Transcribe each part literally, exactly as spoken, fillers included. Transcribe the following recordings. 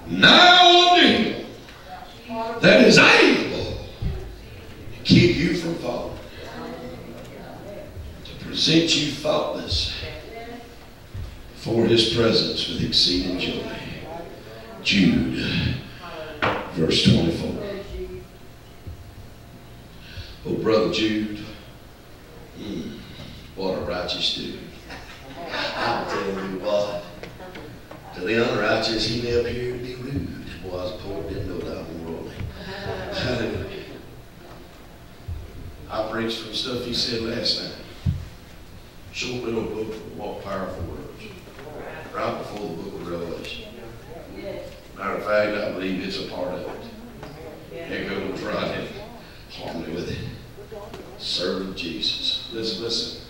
now unto him that is able to keep you from falling, to present you faultless before his presence with exceeding joy. Jude, verse twenty-four. Oh, Brother Jude, mm, what a righteous dude. I'm telling you what, to the unrighteous, he may appear to be rude. Boy, I was poor, didn't know that one rolling. Hallelujah. I preached from stuff he said last night. Short little book with what powerful words. Right before the book of Revelation. Matter of fact, I believe it's a part of it. It goes right in harmony with it. Serving Jesus. Listen, listen.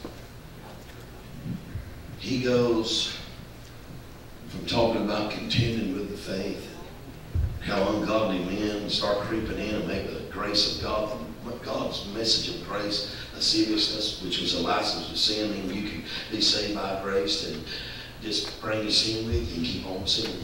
He goes from talking about contending with the faith, how ungodly men start creeping in and make the grace of God, God's message of grace, a seriousness, which was a license to sin, and you can be saved by grace, and just bring your sin with you and keep on sinning.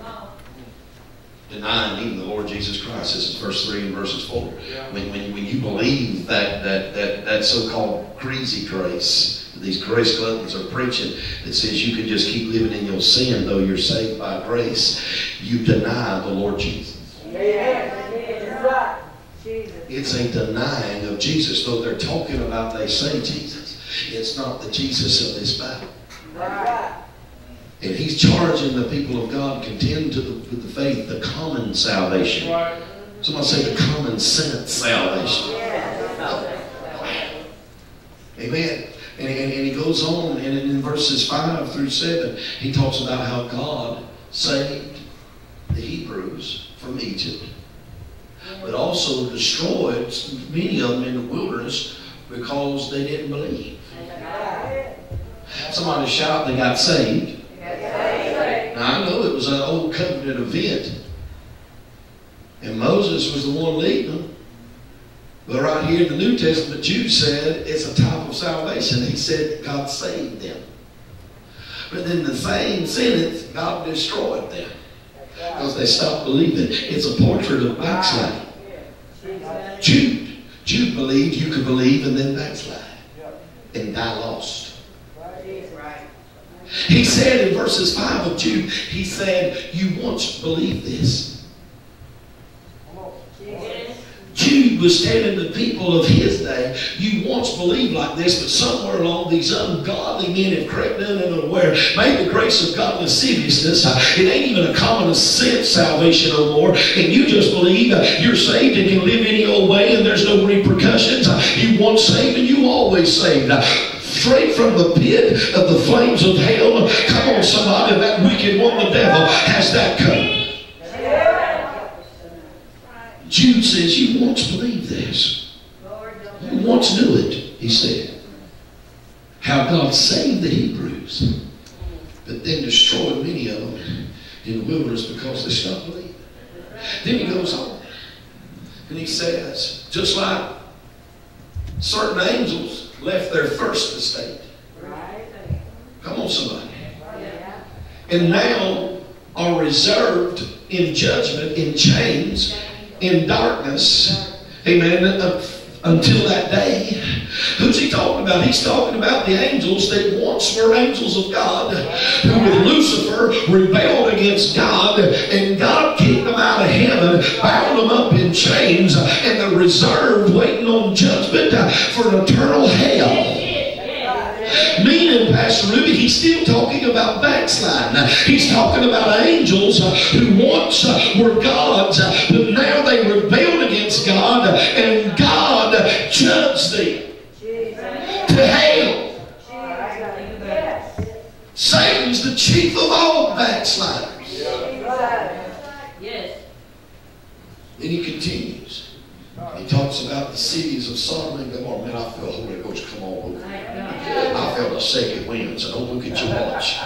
Denying even the Lord Jesus Christ. This is verse three and verses four. When, when, when you believe that, that, that, that so-called crazy grace, these grace gluttons are preaching, that says you can just keep living in your sin though you're saved by grace, you deny the Lord Jesus. It's a denying of Jesus. Though they're talking about, they say Jesus, it's not the Jesus of this Bible. And he's charging the people of God, contend to the, with the faith, the common salvation. Somebody say the common sense salvation. Amen. And, and, and he goes on, and in verses five through seven, he talks about how God saved the Hebrews from Egypt, but also destroyed many of them in the wilderness because they didn't believe. Somebody shout, they got saved. Now, I know it was an old covenant event, and Moses was the one leading them. But right here in the New Testament, Jude said it's a type of salvation. He said God saved them. But then the same sentence, God destroyed them because they stopped believing. It's a portrait of backsliding. Jude, Jude believed you could believe and then backslide and die lost. He said in verses five of Jude, he said, you once believed this. Jude was telling the people of his day, you once believed like this, but somewhere along these ungodly men have crept in and unaware, made the grace of God lasciviousness. It ain't even a common sense salvation no more. And you just believe you're saved and can live any old way and there's no repercussions. You once saved and you always saved. Straight from the pit of the flames of hell. Come on, somebody, that wicked one, the devil, has that covered. Jude says, you once believed this. You once knew it, he said. How God saved the Hebrews, but then destroyed many of them in the wilderness because they stopped believing. Then he goes on, and he says, just like certain angels left their first estate. Come on, somebody. And now are reserved in judgment, in chains, in darkness, amen, until that day. Who's he talking about? He's talking about the angels that once were angels of God, who with Lucifer rebelled against God, and God kicked them out of heaven, bound them up in chains, and they're reserved waiting on judgment for an eternal hell. Meaning, Pastor Ruby, he's still talking about backsliding. He's talking about angels who once were gods, but now they rebelled against God, and God judged them to hell. Satan's the chief of all backsliders. Then he continues. He talks about the cities of Sodom and Gomorrah. Man, I feel Holy Ghost come on over. I felt a second wind, so don't look at your watch.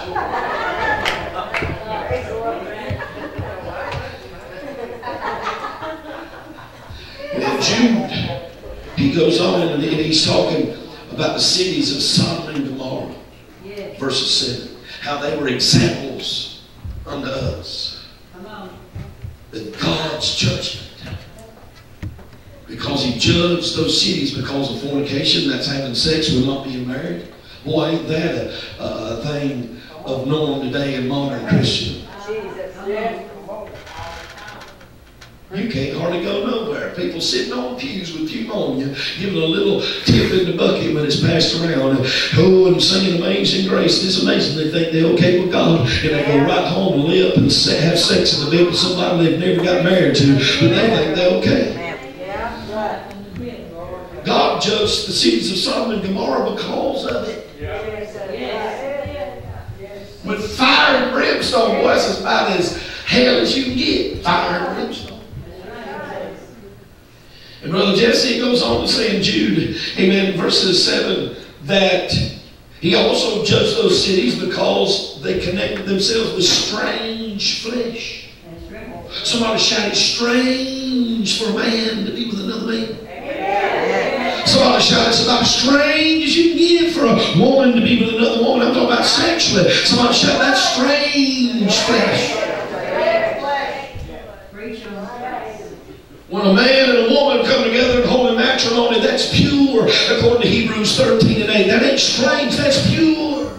And Jude, he goes on and he's talking about the cities of Sodom and Gomorrah. Verses seven. How they were examples unto us. God's judgment. Because he judged those cities because of fornication, that's having sex with not being married. Boy, ain't that a, a thing of norm today in modern Christian. You can't hardly go nowhere. People sitting on pews with pneumonia, giving a little tip in the bucket when it's passed around. Oh, and singing Amazing Grace. It's amazing. They think they're okay with God. And they go right home and lay up and have sex in the bed with somebody they've never got married to. But they think they're okay. God judged the cities of Sodom and Gomorrah because of it. With fire and brimstone. Boy, that's about as hell as you can get. Fire and brimstone. And Brother Jesse goes on to say in Jude, amen, verses seven, that he also judged those cities because they connected themselves with strange flesh. Somebody shouted, strange for a man to be with another man. Somebody shouted, it's about as strange as you can get for a woman to be with another woman. I'm talking about sexually. Somebody shouted, that's strange flesh. When a man and a woman come together in holy matrimony, that's pure, according to Hebrews thirteen and eight. That ain't strange, that's pure.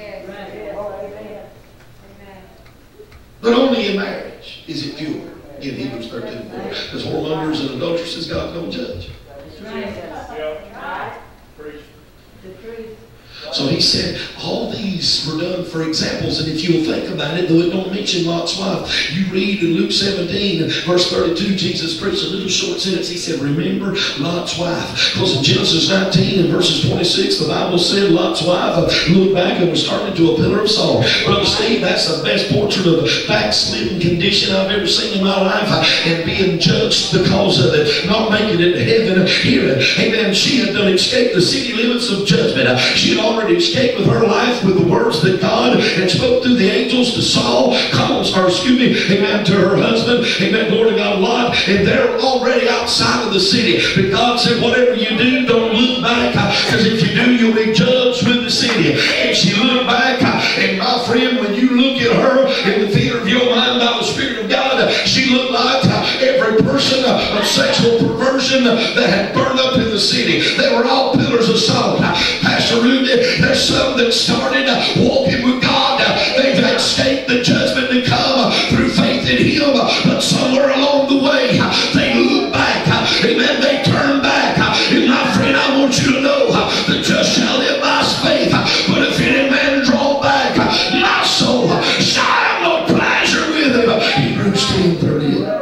But only in marriage is it pure. In Hebrews thirteen and four. Because whoremongers and adulteresses, God's going to judge. So he said, all these were done for examples, and if you'll think about it, though it don't mention Lot's wife, you read in Luke seventeen, verse thirty-two, Jesus preached a little short sentence. He said, remember Lot's wife. Because in Genesis nineteen and verses twenty-six, the Bible said Lot's wife looked back and was turned into a pillar of salt. Brother Steve, that's the best portrait of a backsliding condition I've ever seen in my life, and being judged because of it, not making it to heaven. Hear it. Amen. She had done escape the city limits of judgment. She had already escaped with her life with the words that God had spoke through the angels to Saul, come on, or excuse me, amen, to her husband, amen, glory to God, Lot, and they're already outside of the city. But God said, whatever you do, don't look back, because if you do, you'll be judged with the city. And she looked back, and my friend, when you look at her in the theater of your mind by the Spirit of God, she looked like every person of sexual perversion that had burned up in the city. They were all pillars of salt. Pastor Rudy, there's some that started walking with God. They've escaped the judgment to come through faith in Him. But somewhere along the way, they look back. Amen. They turn back. And my friend, I want you to know, the just shall live by faith. But if any man draw back, my soul shall have no pleasure with him. Hebrews ten thirty-eight.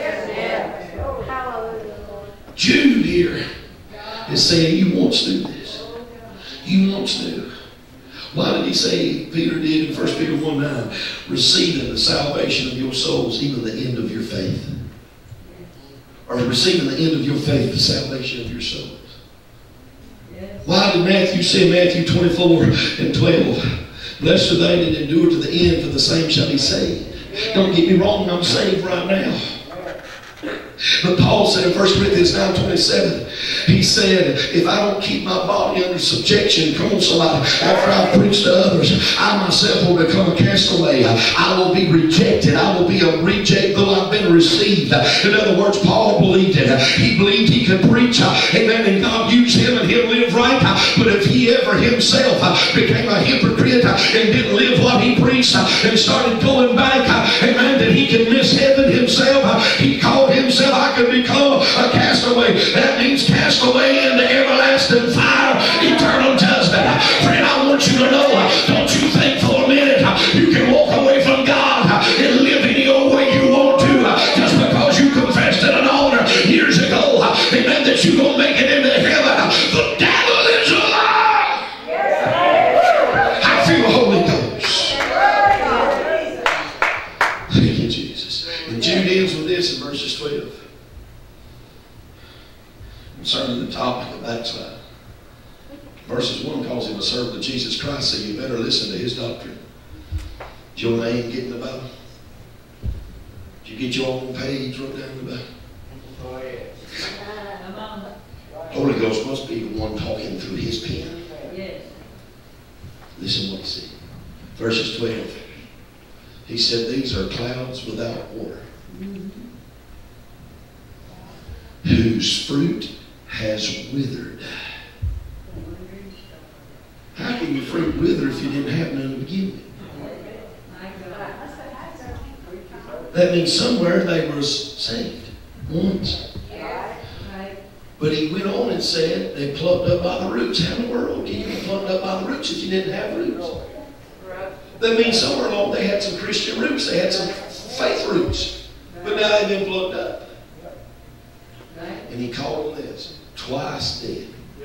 Jude here is saying, you wants to do this. You wants to. Why did he say, Peter did in First Peter one nine, receiving the salvation of your souls, even the end of your faith? Or receiving the end of your faith, the salvation of your souls. Why did Matthew say, Matthew twenty-four and twelve, blessed are they that endure to the end, for the same shall be saved. Don't get me wrong, I'm saved right now. But Paul said in First Corinthians nine twenty-seven, he said, if I don't keep my body under subjection, come on somebody, after I preach to others, I myself will become a castaway. I will be rejected. I will be a reject though I've been received. In other words, Paul believed it. He believed he could preach, amen, and God used him and he'll live right. But if he ever himself became a hypocrite and didn't live what he preached and started going back, amen, that he could miss heaven himself, he called himself, I could become a castaway. That means castaway into everlasting fire, eternal judgment. Friend, I want you to know, don't you think for a minute you can walk away from God and live any old way you want to just because you confessed at an altar years ago, amen, that you're going to make it into heaven. The devil is a lie. I feel the Holy Ghost. Thank you, Jesus. And Jude ends with this in verses twelve. Concerning the topic of backsliding. Verses one calls him a servant of Jesus Christ, so you better listen to his doctrine. Did your name get in the Bible? Did you get your own page wrote down in the Bible? Oh, yeah. Holy Ghost must be the one talking through his pen. Yes. Listen what he said. Verses twelve. He said, these are clouds without water. Mm-hmm. whose fruit has withered. How can your fruit wither if you didn't have none to begin with? That means somewhere they were saved once. But he went on and said they plucked up by the roots. How in the world can you be plucked up by the roots if you didn't have roots? That means somewhere along they had some Christian roots. They had some faith roots. But now they've been plucked up. And he called them this, twice dead.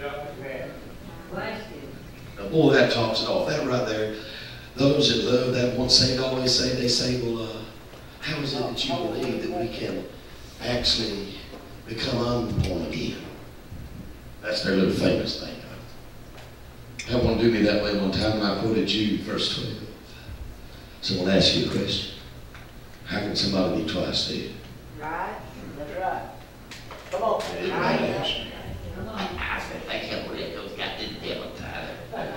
Now boy, that tops it off. That right there. Those that love that once saved always say, they say, well, uh, how is it that you believe that we can actually become unborn again? That's their little famous thing. Had one do me that way one time, and I quoted Jude, verse twelve. Someone asked you a question. How can somebody be twice dead? Right. That's right. Come on. Everybody answered. Come on. I said, I can't believe those got this devil tied.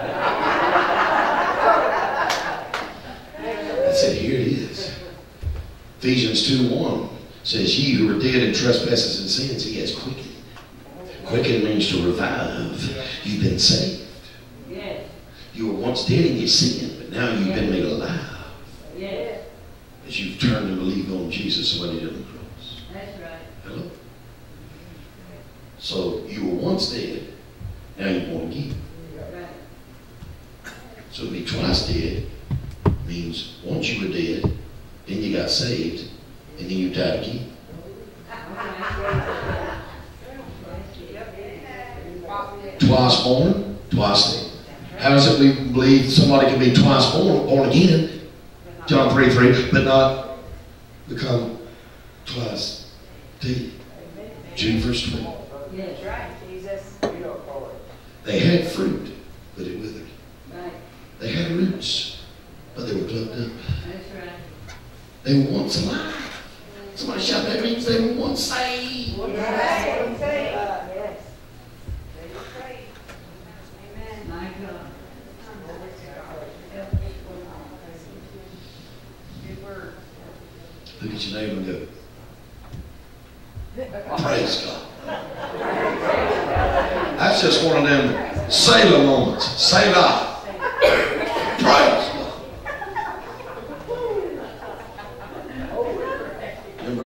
I said, here it is. Ephesians two one says, ye who are dead in trespasses and sins, he has quickened. Quickened means to revive. You've been saved. Yes. You were once dead in your sin, but now you've been made alive. Yes. As you've turned and believed on Jesus and what he did on the cross. That's right. Hello? So you were once dead, now you're born again. Right. So to be twice dead means once you were dead, then you got saved, and then you died again. Twice born, twice dead. How is it we believe somebody can be twice born, born again? John three three, but not become twice dead. Jude verse twelve. Yes, right, Jesus. They had fruit, but it withered. Right. They had roots, but they were plucked up. That's right. They were once alive. Somebody shout, that means they were once saved. Yes. Yes. Amen. My God. Good word. Look at your neighbor and go, praise God. That's just one of them Sailor moments. Selah.